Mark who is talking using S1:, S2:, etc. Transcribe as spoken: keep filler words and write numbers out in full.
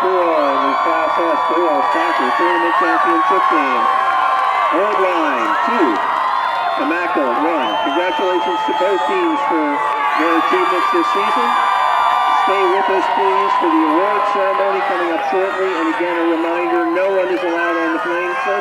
S1: four in the Class S Girls Soccer Tournament Championship game. Old Line, two. Tamaka, one. Congratulations to both teams for their achievements this season. Stay with us, please, for the award ceremony coming up shortly. And again, a reminder, no one is allowed on the playing field.